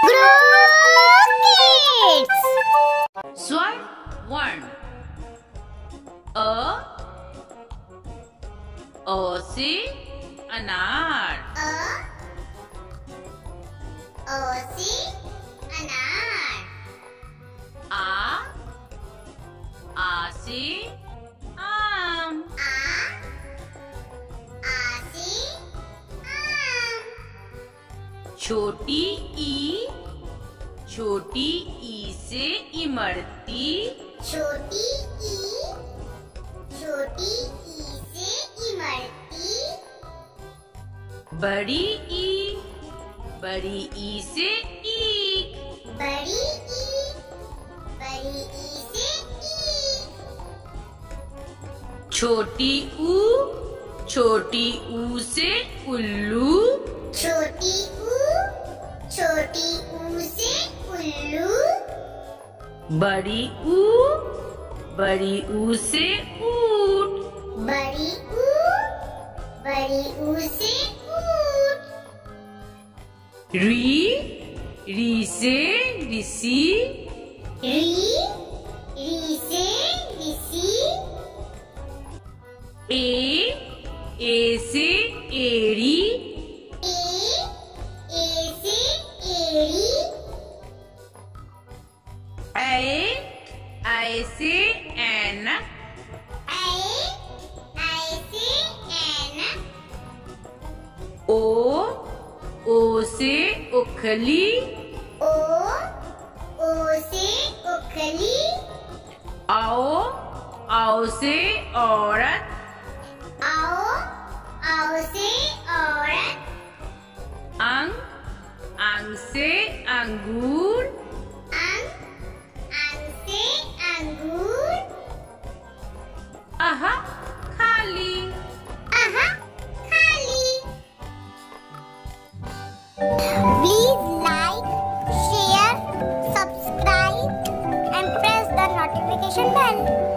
Crickets. Swarm one. A से अनार. A से अनार. आ से आम. आ से आम. छोटी ई से इमरती. छोटी ई से इमरती. बड़ी ई से ईख. बड़ी ई से ईख. छोटी ऊ से उल्लू. छोटी ऊ से उल्लू. बड़ी ऊ से ऊंट. बड़ी ऊ से ऊंट. री से ऋषि. री से ऋषि. ए से एड़ी. ए से एड़ी. ऐ से ऐनक. ऐ से ऐनक. ओ से उखली. ओ से उखली. आओ से औरत. आओ से औरत. अंग से अंगूर. अंग से अंगूर. आहा खाली. Please like, share, subscribe and press the notification bell.